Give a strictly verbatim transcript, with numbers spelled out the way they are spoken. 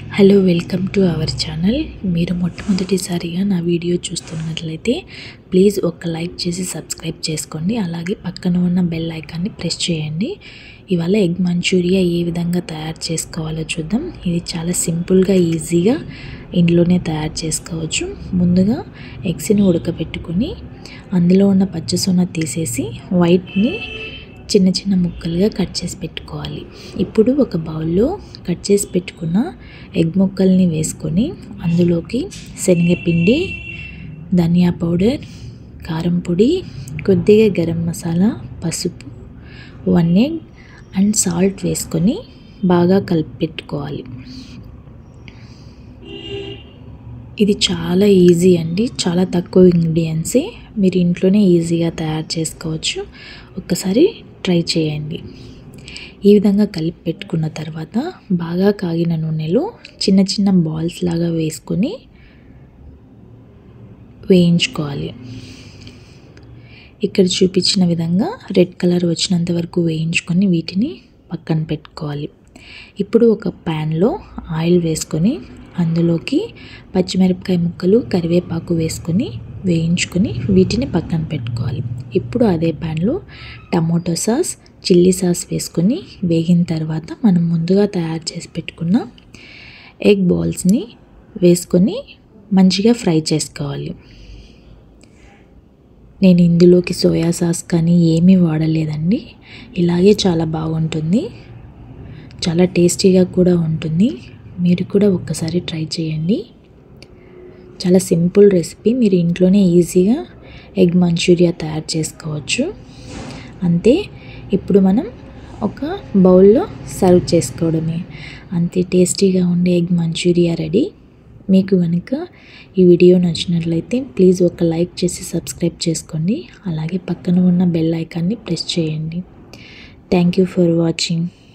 Hello welcome to our channel. మీరు మొట్టమొదటిసారిగా నా వీడియో చూస్తున్నట్లయితే ప్లీజ్ ఒక లైక్ చేసి సబ్స్క్రైబ్ చేసుకోండి. అలాగే పక్కన ఉన్న బెల్ ఐకాన్ని ప్రెస్ చేయండి. ఇవాళ ఎగ్ మంచూరియా ఏ విధంగా తయారు చేసుకోవాలో చూద్దాం. ఇది చాలా సింపుల్గా ఈజీగా ఇంట్లోనే తయారు చేసుకోవచ్చు. ముందుగా ఎగ్స్ని ఉడకబెట్టుకొని అందులో ఉన్న పచ్చసొన తీసేసి వైట్ని చిన్న చిన్న ముక్కలుగా కట్ చేసి పెట్టుకోవాలి. ఇప్పుడు ఒక బౌల్లో కట్ చేసి పెట్టుకున్న ఎగ్ ముక్కల్ని వేసుకొని అందులోకి శనగపిండి, ధనియా పౌడర్, కారం పొడి, కొద్దిగా గరం మసాలా, పసుపు, వన్ ఎగ్ అండ్ సాల్ట్ వేసుకొని బాగా కలిపి పెట్టుకోవాలి. ఇది చాలా ఈజీ అండి. చాలా తక్కువ ఇంగ్రీడియంట్సే మీరు ఇంట్లోనే ఈజీగా తయారు చేసుకోవచ్చు. ఒక్కసారి ట్రై చేయండి. ఈ విధంగా కలిపి పెట్టుకున్న తర్వాత బాగా కాగిన నూనెలో చిన్న చిన్న బాల్స్ లాగా వేసుకొని వేయించుకోవాలి. ఇక్కడ చూపించిన విధంగా రెడ్ కలర్ వచ్చినంత వరకు వేయించుకొని వీటిని పక్కన పెట్టుకోవాలి. ఇప్పుడు ఒక ప్యాన్లో ఆయిల్ వేసుకొని అందులోకి పచ్చిమిరపకాయ ముక్కలు, కరివేపాకు వేసుకొని వేయించుకొని వీటిని పక్కన పెట్టుకోవాలి. ఇప్పుడు అదే ప్యాన్లో టమోటో సాస్, చిల్లీ సాస్ వేసుకొని వేగిన తర్వాత మనం ముందుగా తయారు చేసి పెట్టుకున్న ఎగ్ బాల్స్ని వేసుకొని మంచిగా ఫ్రై చేసుకోవాలి. నేను ఇందులోకి సోయా సాస్ కానీ ఏమీ వాడలేదండి. ఇలాగే చాలా బాగుంటుంది, చాలా టేస్టీగా కూడా ఉంటుంది. మీరు కూడా ఒక్కసారి ట్రై చేయండి. చాలా సింపుల్ రెసిపీ. మీరు ఇంట్లోనే ఈజీగా ఎగ్ మంచూరియా తయారు చేసుకోవచ్చు. అంతే. ఇప్పుడు మనం ఒక బౌల్లో సర్వ్ చేసుకోవడమే. అంతే టేస్టీగా ఉండే ఎగ్ మంచూరియా రెడీ. మీకు కనుక ఈ వీడియో నచ్చినట్లయితే ప్లీజ్ ఒక లైక్ చేసి సబ్స్క్రైబ్ చేసుకోండి. అలాగే పక్కన ఉన్న బెల్ ఐకాన్ని ప్రెస్ చేయండి. Thank you for watching.